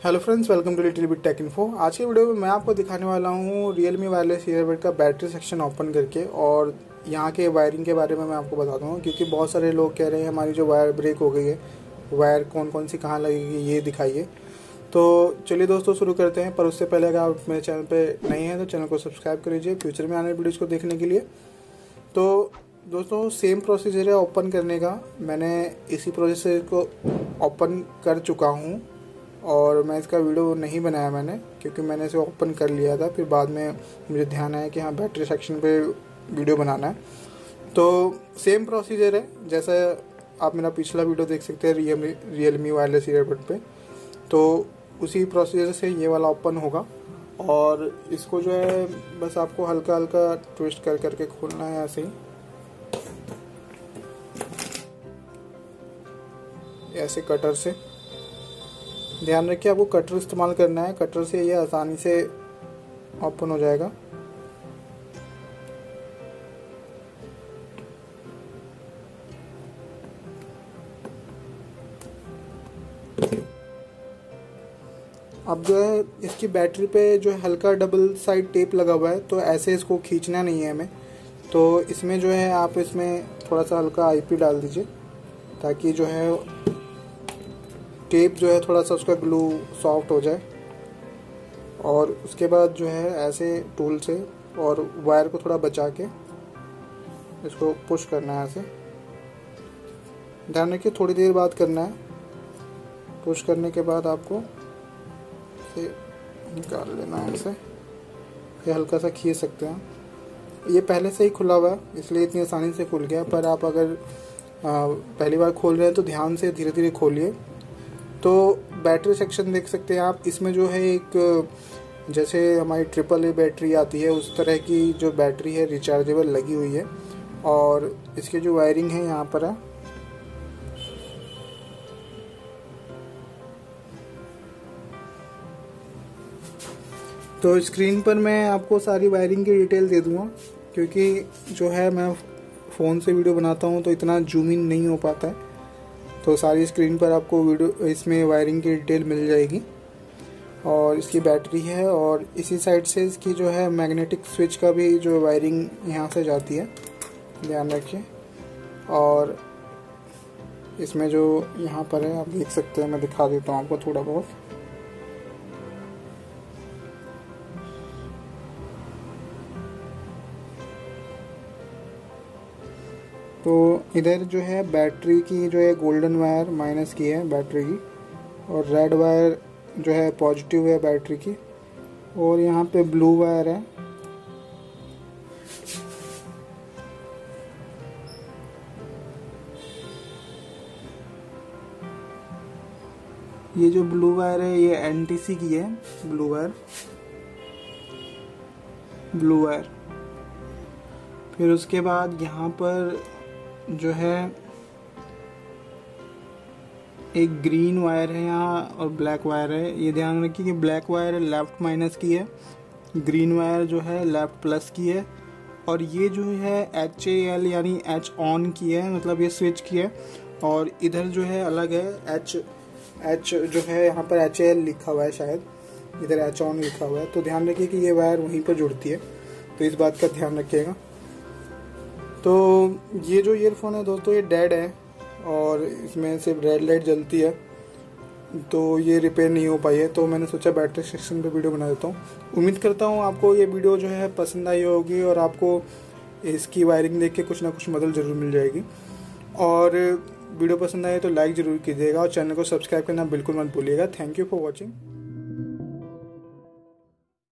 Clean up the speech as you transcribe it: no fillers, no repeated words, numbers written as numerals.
Hello friends, welcome to little bit tech info. आज की video में मैं आपको दिखाने वाला हूँ Realme वायरलेस ईयरबड का बैटरी सेक्शन ओपन करके, और यहाँ के वायरिंग के बारे में मैं आपको बता दूँगा, क्योंकि बहुत सारे लोग कह रहे हैं हमारी जो वायर ब्रेक हो गई है, वायर कौन कौन सी कहाँ लगेगी ये दिखाइए। तो चलिए दोस्तों शुरू करते हैं, पर उससे पहले अगर आप मेरे चैनल पर नए हैं तो चैनल को सब्सक्राइब कर लीजिए फ्यूचर में आने वाली वीडियोज़ को देखने के लिए। तो दोस्तों सेम प्रोसीजर है ओपन करने का, मैंने इसी प्रोसेसर को ओपन कर चुका हूँ और मैं इसका वीडियो नहीं बनाया मैंने, क्योंकि मैंने इसे ओपन कर लिया था। फिर बाद में मुझे ध्यान आया कि हाँ बैटरी सेक्शन पे वीडियो बनाना है। तो सेम प्रोसीजर है, जैसा आप मेरा पिछला वीडियो देख सकते हैं रियलमी वायरलेस ईयरबड पे, तो उसी प्रोसीजर से ये वाला ओपन होगा। और इसको जो है बस आपको हल्का हल्का ट्विस्ट कर करके खोलना है, ऐसे ही ऐसे कटर से। ध्यान रखिए आपको कटर इस्तेमाल करना है, कटर से ये आसानी से ओपन हो जाएगा। अब जो है इसकी बैटरी पे जो है हल्का डबल साइड टेप लगा हुआ है, तो ऐसे इसको खींचना नहीं है हमें। तो इसमें जो है आप इसमें थोड़ा सा हल्का आईपी डाल दीजिए, ताकि जो है टेप जो है थोड़ा सा उसका ग्लू सॉफ्ट हो जाए। और उसके बाद जो है ऐसे टूल से और वायर को थोड़ा बचा के इसको पुश करना है ऐसे। ध्यान रखिए थोड़ी देर बाद करना है। पुश करने के बाद आपको इसे निकाल लेना है ऐसे, ये हल्का सा खींच सकते हैं। ये पहले से ही खुला हुआ है इसलिए इतनी आसानी से खुल गया, पर आप अगर पहली बार खोल रहे हैं तो ध्यान से धीरे धीरे खोलिए। तो बैटरी सेक्शन देख सकते हैं आप, इसमें जो है एक जैसे हमारी AAA बैटरी आती है उस तरह की जो बैटरी है रिचार्जेबल लगी हुई है। और इसकी जो वायरिंग है यहाँ पर है, तो स्क्रीन पर मैं आपको सारी वायरिंग की डिटेल दे दूँगा, क्योंकि जो है मैं फ़ोन से वीडियो बनाता हूँ तो इतना जूम इन नहीं हो पाता है। तो सारी स्क्रीन पर आपको वीडियो इसमें वायरिंग की डिटेल मिल जाएगी। और इसकी बैटरी है, और इसी साइड से इसकी जो है मैग्नेटिक स्विच का भी जो वायरिंग यहाँ से जाती है, ध्यान रखिए। और इसमें जो यहाँ पर है आप देख सकते हैं, मैं दिखा देता हूँ आपको थोड़ा बहुत। तो इधर जो है बैटरी की जो है गोल्डन वायर माइनस की है बैटरी की, और रेड वायर जो है पॉजिटिव है बैटरी की, और यहाँ पे ब्लू वायर है। ये जो ब्लू वायर है ये NTC की है, ब्लू वायर। फिर उसके बाद यहाँ पर जो है एक ग्रीन वायर है यहाँ, और ब्लैक वायर है। ये ध्यान रखिए कि ब्लैक वायर लेफ्ट माइनस की है, ग्रीन वायर जो है लेफ्ट प्लस की है। और ये जो है HAL यानी H ऑन की है, मतलब ये स्विच की है। और इधर जो है अलग है H जो है यहाँ पर HAL लिखा हुआ है, शायद इधर H ऑन लिखा हुआ है। तो ध्यान रखिए कि ये वायर वहीं पर जुड़ती है, तो इस बात का ध्यान रखिएगा। तो ये जो ईयरफोन है दोस्तों ये डेड है, और इसमें सिर्फ रेड लाइट जलती है, तो ये रिपेयर नहीं हो पाई है। तो मैंने सोचा बैटरी सेक्शन पे वीडियो बना देता हूँ। उम्मीद करता हूँ आपको ये वीडियो जो है पसंद आई होगी, और आपको इसकी वायरिंग देख के कुछ ना कुछ मदद ज़रूर मिल जाएगी। और वीडियो पसंद आए तो लाइक ज़रूर कीजिएगा, और चैनल को सब्सक्राइब करना बिल्कुल मत भूलिएगा। Thank you for watching.